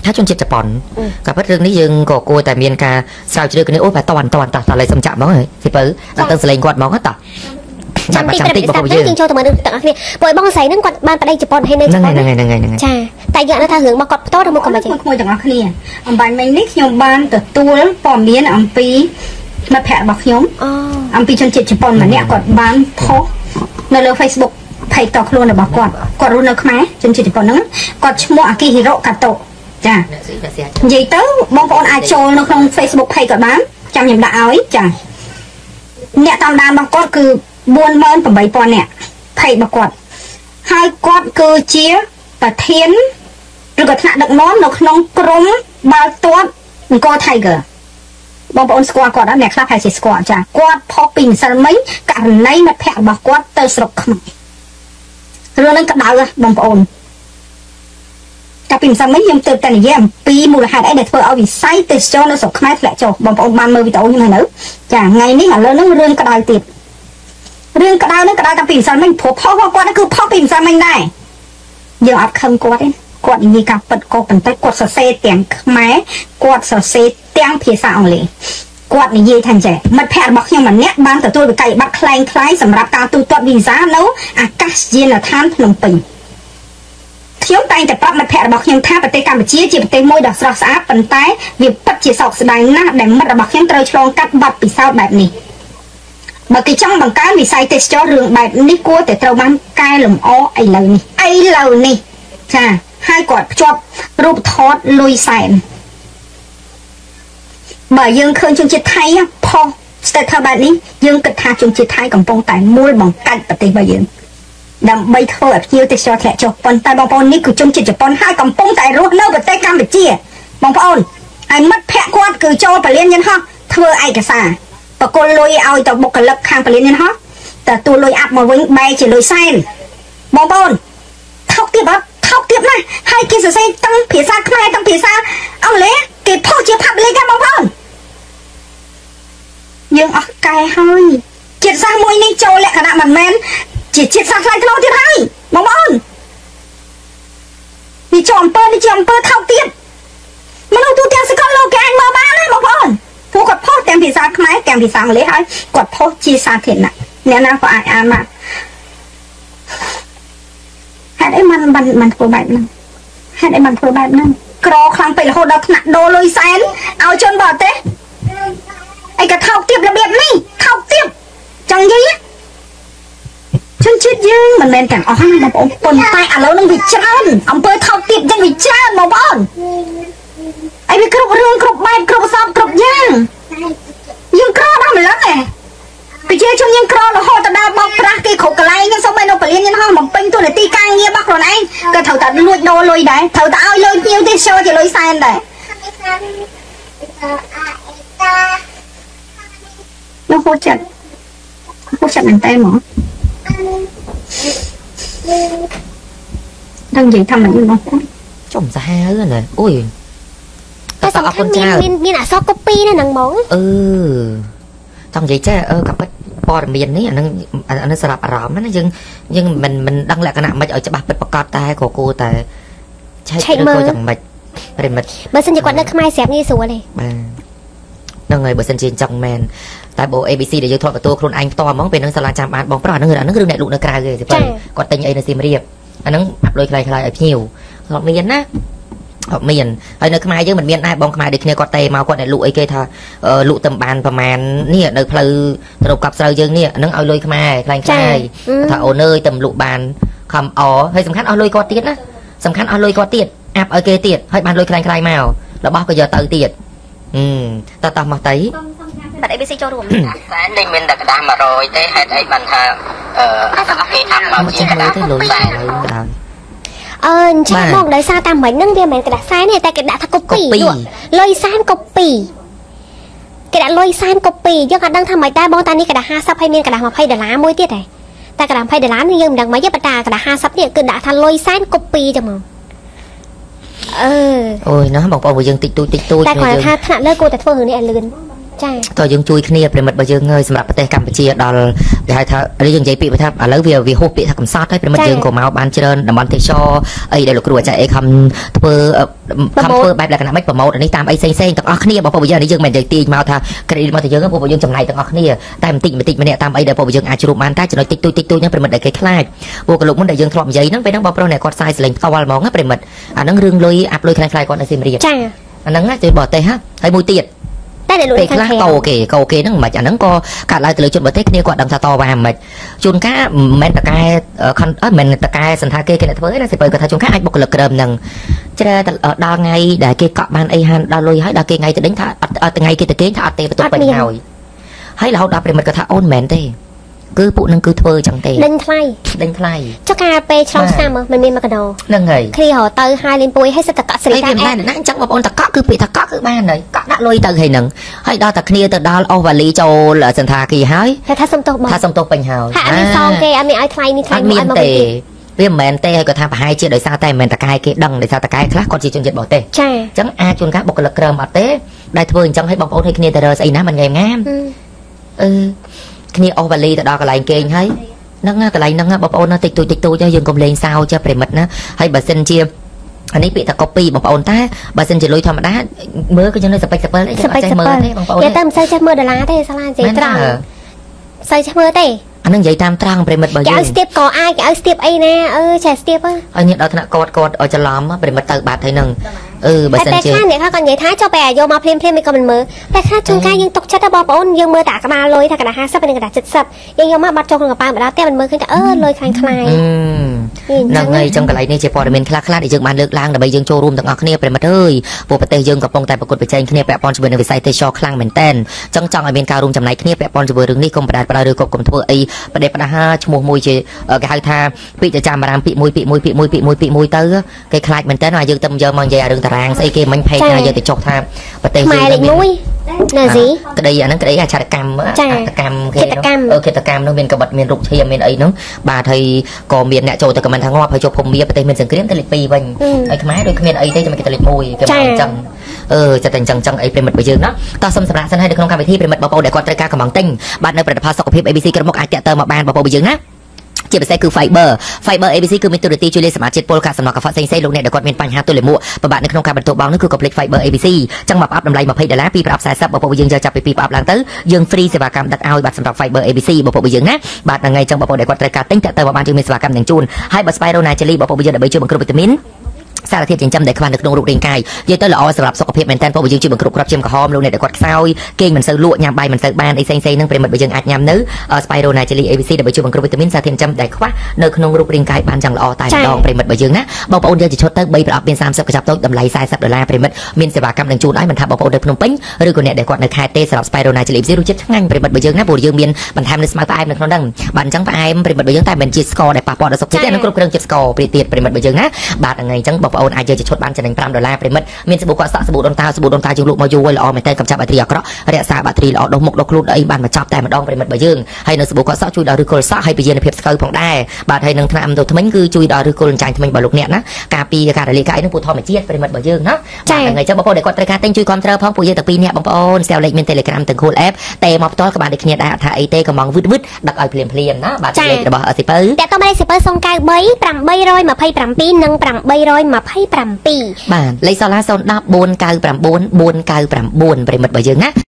ถ้าจนเจ็บจะป่อนกับเรื่องนี้ยังก่อกลัวแต่เมียนกาสาวจะเดือกันนี่โอ้ไปตอนตัดอะไรสมจับมั้งเลยสิเปิ้ลเราต้องเสลงกอดมองก็ตัดจำติดบอกเขาเยอะจริงโชว์ตัวมาดูต่างเนี่ยปล่อยบ้องใส่นั่งกอดบ้านไปได้จะป่อนให้นั่งนั่งใช่แต่อย่างนั้นถ้าหึงมากอดโต๊ะทำมือกันมาจริงคุยต่างเนี่ยบ้านไม่นิดยมบ้านแต่ตัวแล้วปอมเมียนอัมปีมาแผลบอกยมอัมปีจนเจ็บจะป่อนมาเนี่ยกอดบ้านพอในเรื่อง Facebook ไผ่ตอกluôn là bảo quạt luôn được máy chân chỉ còn nắng quạt mua aki hero cả tổ chà gì tới bông con ai trôi nó không Facebook hay cả bán trong những đạo ấy chà nè tam đam bằng quạt cứ buôn mơn của bảy con nè thầy bảo quạt hai quạt cứ chia và thiên rồi gật hạ đựng nó không crom bao tuốt co thầy gờ bông con squat quạt đã nè khác hay chỉ squat chà quạt popping sân mấy cả này mà thẹn bảo quạt tơ sọc không rồi lên cắt đào ra bông ồn cặp pin sao mấy nhom từ tận này pi mùa hạt ấy để thôi ao bị say từ cho nó sọc khai lại cho bông ồn ban mơ bị tàu như này nữa chả ngày ní hả lớn nó rương cắt đào tiệt rương cắt đào cặp pin sao mấy phổ phao qua nó cứ phao pin sao mấy này giờ áp không quạt đấy quạt gì cặp bật co bật tay quạt sờ xe tiếng máy quạt sờ xe tiếng phía sau liền quạt này gì thành trẻ mặt phèn bọc nhưng mà nét ban từ tôi bị cày bắt khay khay sầm rạp cao tu tuột vì giá nấu cash gì là than lồng bình thiếu tayแต่ปรับmặt phèn bọc nhưng tha bật tay cam bật chia chỉ bật tay môi đỏ sọc sáp bật tay việc bắt chỉ sọc sài na để mặt bọc nhưng trời tròn cắt bật bị saoแบบนี้บางทีช่างบางการวิสัยเตจเรื่องแบบนี้กลัวแต่เราบ้านกายหลงอ้อไอเหล่านี้จ้าให้กดจบรูปทอดลุยแสนbởi dương khơi chung chiết thay á, po, sẽ theo bạn đi dương kịch tha chung chiết thay còn phong tài mua bằng cạnh và tiền bởi dương đầm bay thôi ở chiêu thì cho thẻ cho con tay bằng phong ní cứ chung chiết cho con hai còn phong tài rút lâu và tay cam để chia bằng phong ai mất phẹ quát cứ cho phải liên nhân ha thưa ai cả xa và cô lôi ao tao bọc cả lập hàng phải liên nhân ha ta tu lôi áp mà vĩnh bay chỉ lôi sai bằng phong thóc tiếp này hai kia sẽ tăng phía xa khai tăng phía xa ông lấy cái po chia thắp lên cái bằng phong nhưng ở cài hơi triệt sang môi này trâu lại cả đạm mặt men chỉ triệt sang lại thôi thiệt hay mong ơn đi chọn pơ thao tiếp mà đâu tu tiền sẽ con lô cái anh mơ bán đấy mong ơn thu quạt po tem thì sang máy tem thì sang lấy hay quạt po chia sang thiệt nè nè nào có ai mà hai đấy mình phơi bạch nè hai đấy mình phơi bạch nè cò khăng phải là hồ đập nặng đô lôi sen ao chân bờ téไอ้กระเท่าเตียบระเบียบนี่เท่าเตียบจังยี่ฉันคิดยืงมันเป็นแต่อ๋อให้มาบอกคนตายอ่ะแล้วนั่งวิจารณ์อำเภอเท่าเตียบยังวิจารณ์มาบ้านไอ้ไปกรุบเรื่องกรุบใบกรุบซอบกรุบย่างยังกรอได้เหมือนแล้วไงไปเจอช่วงยังกรอแล้วหอตะดาบอกพระกีขบกระไรยังสมัยเราไปเรียนยันห้องมันเป็นตัวไหนตีกลางเงี้ยบักหรอไอ้ก็เท่าแต่ลุยโดลุยได้เท่าแต่เอาลุยยิ้วที่โชว์จะลุยแซนได้nó hỗ trợ bằng tay mà đang gì thằng mình không chồng ra hai rồi này ôi cái sòng khăn miên là so copy này nằng món trong vậy chứ gặp cái bò miền ấy anh nó sập rõm nó nhưng mình đăng lại cái nào mà ở cho bà bật bật tay của cô tại chạy mơ chẳng mệt bữa sinh nhật quán nước mai xẹp như sủa này năng người bữa sinh trên trong men tại bộ ABC để giới thoại và tôi khuôn anh to mong về năng sala chạm bàn bóng pro năng người đại lụ nó cài rồi thì phải còn tình ấy là sim riệp anh năng áp đôi khai ở nhiều họ miền á họ miền hay nơi mai chứ mình miền ai bóng mai được nghe có tay màu còn đại lụ ấy kia thà lụ tầm bàn và màn nè nơi phơi đầu cặp sợi dương nè năng ao lôi mai khai thà ở nơi tầm lụ bàn cầm ó hay sầm khăn ao lôi có tiết á sầm khăn ao lôi có tiết áp ở kia tiết hay bàn lôi khai màu là bao giờ tự tiết ta mà thấy bạn ABC cho đủ cái này mình đã đam mà rồi thế hay đấy bạn thà cái áp vào chỉ cái chắc mong đời sao ta mình nâng kia mình cái đặt sai này ta cái đã thà copy luôn lôi san copy cái đã lôi san copy chứ còn đang tham mấy ta bao ta đi cái đã ha sắp hay miên cái đã mà phay để lá môi tiết này ta cái đã phay để lá nhưng đằng mấy cái bát trà cái đã ha sắp này cứ đã thà lôi san copy cho mà ôi nó bảo vừa dừng tịch tôi ta còn tha thằng lơ cô ta phơi này lươn តើយើងជួយគ្នាប្រិមិត្តរបស់យើងហើយសម្រាប់ប្រទេសកម្ពុជាដល់គេហៅថាយើងនិយាយពាក្យថាឥឡូវវាហួសពាក្យថាកំសត់ហើយប្រិមិត្តយើងក៏មកបានច្រើនតំបន់ទេសចរអីដែលលោកគ្រូអាចារ្យអេខំធ្វើបែបលក្ខណៈមិនប្រម៉ូទនេះតាមអីផ្សេងទាំងអស់គ្នាបងប្អូនយើងនេះយើងមិននិយាយទាញមកថា credit មកទៅយើងពួកយើងចំណាយទាំងអស់គ្នាតែបន្តិចម្នាក់តាមអីដែលពួកយើងអាចជួបបានតែចំណុចតិចតួចហ្នឹងប្រិមិត្តដែលគេខ្លាចពួកកលោកមុនដែលយើងធ្លាប់និយាយហ្នឹងពេលហ្នឹងបងប្រុសអ្នកគាត់ផ្សាយសលេងផ្ទាល់ហ្មងណាប្រិមិត្តអាហ្នឹងរឿងលុយអាប់លុយខ្លាំងៗគាត់នៅសៀមរាបចាអាហ្នឹងណាជួយបរទេសហ่ะហើយមួយទៀតតែលុយខាងកោគេហ្នឹងមិនអាហ្នឹងក៏កាត់ឡើងទៅលើជនបរទេសគ្នាគាត់ដឹងថាតវ៉ាមិនជួនកាលមិនមែនតកែមិនតកែសន្តាគារគេអ្នកធ្វើទេណាសិបើគាត់ថាជួនកាលអាចបុគ្គលិកក្រឹមហ្នឹងជ្រើដល់ថ្ងៃដែលគេកក់បានអីហានដល់លុយហើយដល់គេថ្ងៃទៅដេញថាអត់ថ្ងៃគេទៅគេថាអត់ទេបន្ទប់ពេញហើយរហូតដល់ប្រិមិត្តគាត់ថាអូនមិនមែនទេគឺពួកនឹងគឺធ្វើចឹងទេដេញថ្លៃចុះកាលពេលឆ្លងឆ្នាំមិនមានមកកដោហ្នឹងហើយគ្នារទៅហើយលេងពួយហើយសិតតកក់សិលីកាអែណាអញ្ចឹងបងប្អូនតកក់គឺពាក្យតកក់គឺបានហើយកក់ដាក់លុយទៅហើយហ្នឹងហើយដល់តែគ្នាទៅដល់អូសវ៉ាលីចូលសន្តាគារហើយថាសុំទោសបងថាសុំទោសពេញហើយអត់មានសងគេអត់មានឲ្យថ្លៃនេះថ្លៃមួយមកទេវាមិនមែនទេហើយគាត់ថាប្រហែលជាដោយសារតែមិនមែនតកែគេដឹងដោយសារតកែខ្លះគាត់ជាជនជាតិបរទេសចាអញ្ចឹងអាចជួនកាលបុគ្គលិកក្រឹមអត់ទេដែលធ្វើអញ្ចឹងឲ្យបងប្អូនឲ្យគ្នាទៅរើស្អីណាមិនងាមគ្នាអូសវ៉ាលីទៅដល់កន្លែងគេងហើយហ្នឹងកន្លែងហ្នឹងបងប្អូនតិចតួចយើងកុំលេងសើចប្រិមិត្តណាហើយបើសិនជាអានេះពាក្យថា copy បងប្អូនតែបើសិនជាលុយធម្មតាមើលក៏យើងនៅសពេចសពិលអីយើងអត់ចេះមើលទេបងប្អូនតែមិនសូវចេះមើលដុល្លារទេសាឡានិយាយត្រង់សូវចេះមើលទេអានឹងនិយាយតាមត្រង់ប្រិមិត្តបើយើងឲ្យស្ទាបក៏អាចឲ្យស្ទាបអីណាចេះស្ទាបហើយនេះដល់ថ្នាក់គាត់ឲ្យច្រឡំប្រិមិត្តទៅបាត់ហើយហ្នឹងបើសិនជាតែខ្លះអ្នកខ្លះក៏និយាយថាចុះពេលយកមកភ្លាមមិនក៏មិនមើលតែខ្លះជួនកាលយើងຕົកចិត្តទៅបងប្អូនយើងមើលតែក្បាលលុយថាកណ្ដាល50និងកណ្ដាល70យើងយកមកបាត់ចូលក្នុងកប៉ាល់ម្ដងតែមិនមើលឃើញថាលុយខ្លាំងហ្នឹងហើយចឹងកន្លែងនេះជាព័ត៌មានខ្លះដែលយើងបានលើកឡើងដើម្បីយើងចូលរួមទាំងអស់គ្នាប្រិមិត្តអើយពួកប្រទេសយើងកំពុងតែប្រកួតប្រជែងគ្នាពាក់ព័ន្ធជាមួយនឹងវិស័យទេសចរខ្លាំងមែនទែនចឹងចង់ឲ្យមានការរួមចំណែកគ្នាពាក់ព័ន្ធជាមួយរឿងនេះកុំបដាបដាឬក៏កុំធ្វើអីបដិបដាឈ្មោះមួយជាគេហៅថាពាក្យទៅចាំបារាមពាក្យមួយទៅគេខ្លាចមែនទែនយើងទៅយកមកនិយាយរឿងតារាងស្អីគេមិញភ័យថាយកទៅចុះថាប្រទេសយើងលេខ1ណាស៊ីក្តីអាហ្នឹងក្តីអាចារកម្មគេឃាតកម្មនោះមានក្បិតមានរូបឈាមមានអីហ្នឹងបាទហើយក៏មានអ្នកចូលទៅខមមិនថាងាប់ហើយជប់ភូមិប្រទេសមានសង្គ្រាមទៅលេខ2វិញហើយខ្មែរដូចគ្មានអីទេចាំគេទៅលេខ1គេមកអញ្ចឹងចិត្តតែអញ្ចឹងអីប្រិមិត្តរបស់យើងណាតោះសូមសម្រាប់សិនឲ្យនៅក្នុងកម្មវិធីប្រិមិត្តបងប្អូនដែលគាត់ត្រូវការកំងទិញបាទនៅផលិតផលសុខភាព ABC ក្រុមមុខអាចតាក់ទងមកបានបងប្អូនរបស់យើងណាជាពិសេសគឺ Fiber ABC គឺមានទូរទស្សន៍ជួយលេខសមាជិកពលកាសំណងកាហ្វផ្សេងៗលោកអ្នកដែលគាត់មានបញ្ហាទល់លាមកពិបាកនៅក្នុងការបន្ទប់បងនោះគឺ Complete Fiber ABC ចឹងមកអាប់តម្លៃ$20ពីប្រអប់40បងប្អូនយើងយកចាប់ពី2ប្រអប់ឡើងទៅយើង free សេវាកម្មដឹកឲ្យបាទសម្រាប់ Fiber ABC បងប្អូនយើងណាបាទថ្ងៃចឹងបងប្អូនដែលគាត់ត្រូវការទិញតាក់ទងមកបានយើងមានសេវាកម្មទាំងជូនហើយបើ Spiro Naturally បងប្អូនយើងដើម្បីជួយបង្គ្រប់វីតាមីនសារធាតុចិញ្ចឹមដែលខ្វះនៅក្នុងរូបរាងកាយនិយាយទៅល្អសម្រាប់សុខភាពមែនតើពួកយើងជួយបង្គ្រប់គ្រាប់ឈាមក្រហមលោកអ្នកដែលគាត់ខ្សោយគេងមិនសូវលក់ញ៉ាំបាយមិនសូវបានអីផ្សេងៗហ្នឹងប្រិមិត្តរបស់យើងអាចញ៉ាំនៅ Spiro Naturally ABC ដើម្បីជួយបង្គ្រប់វីតាមីនសារធាតុចិញ្ចឹមដែលខ្វះនៅក្នុងរូបរាងកាយបានយ៉ាងល្អតែម្ដងប្រិមិត្តរបស់យើងណាបងប្អូនយកជាឈុតទៅ3ប្រអប់មាន30កញ្ចប់តូចតម្លៃ$40ប្រិមិត្តមានសេវាកម្មនឹងជូនឲ្យមិនថាបងប្អូននៅភ្នំពេញឬក៏អ្នកដែលគាត់នៅខេត្តទេសម្រាប់ Spiro Naturally ABC រសជាតិឆ្ងាញ់ប្រិមិត្តរបស់យើងណាព្រោះយើងមានបន្ថែមនៅស្មៅផ្អែមនៅក្នុងហ្នឹងបាទអញ្ចឹងផ្អែមប្រិមិត្តរបស់យើងតែមិនជាស្ករដែលប៉ះពាល់ដល់សុខភាពទេនឹងគ្រប់គ្រងជាតិស្ករព្រាទៀតប្រិមិត្តរបស់យើងណាបាទថ្ងៃអញ្ចឹងបងប្អូនអាចយកជាឈុតបានចំណេញ$5ប្រិមិត្តមានសាប៊ូកក់សក់សាប៊ូដូនតាយើងលក់មកយូរហើយល្អមែនតើកំចាត់បាក់តេរីអាក្រក់រក្សាបាក់តេរីល្អដុសមុខដុសខ្លួនអីបានមកចាប់តែម្ដងប្រិមិត្តរបស់យើងហើយនៅសាប៊ូកក់សក់ជួយដល់ឫសគល់សក់ហើយពជាភាពស្កូវផងដែរបាទហើយនឹងថ្នាំអំទោថ្មិញគឺជួយដល់ឫសគល់ចាញ់ថ្មិញរបស់លោកអ្នកណាការពីការរលាយកាយនឹងពូធម្មជាតិប្រិមិត្តរបស់យើងណាបាទថ្ងៃចឹងបងប្អូនដែលគាត់ត្រូវការទិញជួយគ្រប់គ្រងផងពួកយើងទាំងពីរនាក់បងប្អូនស្គាល់លេខមាន Telegram ទាំង Cool App តែមកផ្ទាល់ក៏បានដូចគ្នាដែរអត់ថាអីទេក៏មកវឹតដឹកឲ្យភ្លាមណាបាទលេខរបស់សិពៅតែតោះមកលេខសិពៅ093 827និង827បាទលេខសាឡា010 499 499ប្រិមិត្តរបស់យើងណា